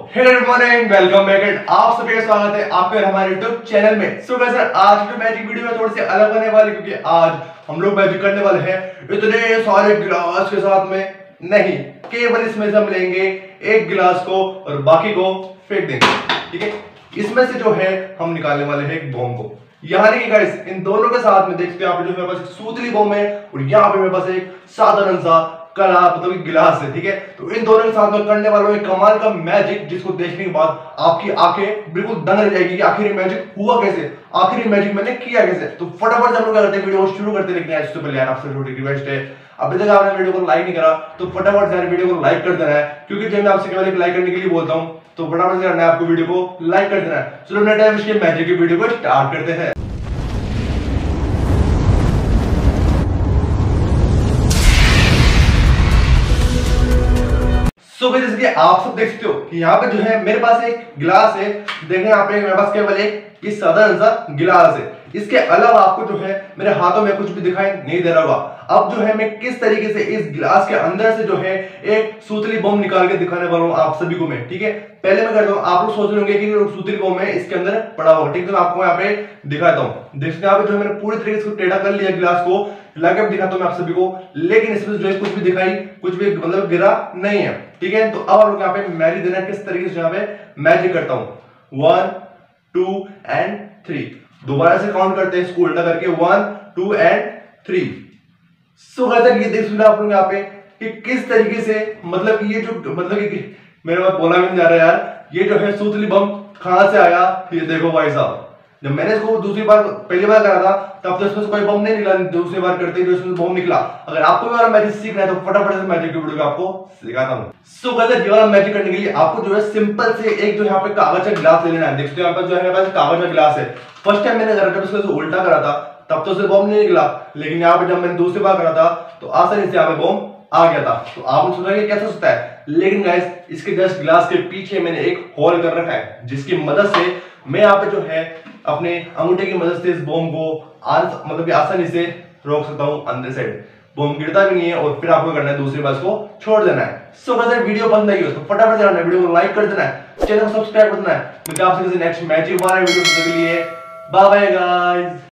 Good morning, welcome back and आप सभी का स्वागत है आपके हमारे YouTube चैनल में। सो गाइस आज की मैजिक वीडियो में थोड़ी सी अलग होने वाली, क्योंकि आज हम लोग मैजिक करने वाले हैं इतने सारे गिलास के साथ में नहीं, केवल इसमें से हम लेंगे एक गिलास को और बाकी को फेंक देंगे। ठीक है, इसमें से जो है हम निकालने वाले हैं एक बॉम्ब को। यहाँ देखिए गाइस, इन दोनों के साथ में देखते हैं आप, जो मेरे पास एक सूतली बॉम्ब है और यहाँ पे मेरे पास एक साधारण सा कला मतलब गिलास है। ठीक है, तो इन दोनों के साथ में करने वाला एक कमाल का मैजिक, जिसको देखने के बाद आपकी आंखें बिल्कुल दंग रह जाएगी कि आखिर ये मैजिक हुआ कैसे, आखिर ये मैजिक मैंने किया कैसे। तो फटाफट हम लोग क्या करते हैं, वीडियो को शुरू करते हैं। लेकिन इससे पहले आपसे छोटी रिक्वेस्ट है, अभी तक आपने वीडियो को लाइक नहीं करा तो फटाफट से वीडियो को लाइक कर देना है, क्योंकि जब मैं आपसे केवल एक लाइक करने के लिए बोलता हूं तो फटाफट से करना है आपको वीडियो को लाइक कर देना है। चलो अपने टाइम इसके मैजिक की वीडियो को स्टार्ट करते हैं। सो जैसे कि आप सब देख सकते हो कि यहाँ पे जो है मेरे पास एक गिलास है। देखें यहाँ पे मेरे पास केवल एक इस साधारण सा गिलास है। इसके अलावा आपको जो है मेरे हाथों में कुछ भी दिखाई नहीं दे रहा होगा। अब जो है मैं किस तरीके से इस गिलास के अंदर से जो है एक सूतली बम निकाल के दिखाने वाला हूँ आप सभी को मैं। ठीक है, पहले मैं करता हूँ, आप लोग सोच रहे होंगे कि सूतली बम है इसके अंदर पड़ा होगा। ठीक है, तो मैं आपको यहाँ पे दिखाता हूँ। देखते हैं, यहाँ पे जो है मैंने पूरी तरीके से टेढ़ा कर लिया गिलास को, लाके दिखाता हूँ मैं आप सभी को। लेकिन इसमें जो है कुछ भी दिखाई, कुछ भी मतलब गिरा नहीं है। ठीक है, तो अब हम लोग यहाँ पे मैजिक देना किस तरीके से यहाँ पे मैजिक करता हूँ। 1 2 एंड 3 दोबारा से काउंट करते हैं इसको उल्टा करके, 1 2 एंड 3। सो गाइस ये देख सुना आप लोग यहाँ पे कि किस तरीके से मतलब ये जो मतलब मेरे पास बोला भी नहीं जा रहा यार, ये जो है सूतली बम कहां से आया। ये देखो भाई साहब, जब मैंने इसको दूसरी बार पहली बार करा था तब तो इसमें से कोई बम नहीं निकला, दूसरी बार करते जो इसमें बम निकला। अगर आपको भी वाला मैजिक सीखना है तो फटाफट से मैजिक की वीडियो को आपको सिखाता हूं। सो गाइस ये वाला मैजिक करने के लिए आपको जो है सिंपल से एक जो यहाँ पे कागज का गिलास ले लेना है। देखते हैं यहाँ पर जो है मेरे पास कागज का गिलास है। फर्स्ट टाइम मैंने करा, जब इसको उल्टा करा था तब तो सिर्फ बम नहीं निकला, लेकिन यहाँ पे जब मैंने दूसरी बार करा था तो आसानी से यहाँ पे बम आ गया था। तो आपने सोचा कि कैसे होता है, लेकिन गाइस इसके जस्ट गिलास के पीछे मैंने एक होल कर रखा है, जिसकी मदद से मैं यहाँ पे जो है अपने अंगूठे की मदद से इस बम को मतलब कि आसानी से रोक सकता हूँ। अंदर साइड बम गिरता भी नहीं है और फिर आपको करना है दूसरी बार को छोड़ देना है। सो अगर वीडियो पसंद आई हो तो फटाफट से वीडियो को लाइक कर देना है, चैनल को सब्सक्राइब कर देना है। मिलते हैं आपसे नेक्स्ट मैजिक वाले वीडियो के लिए। Bye bye guys.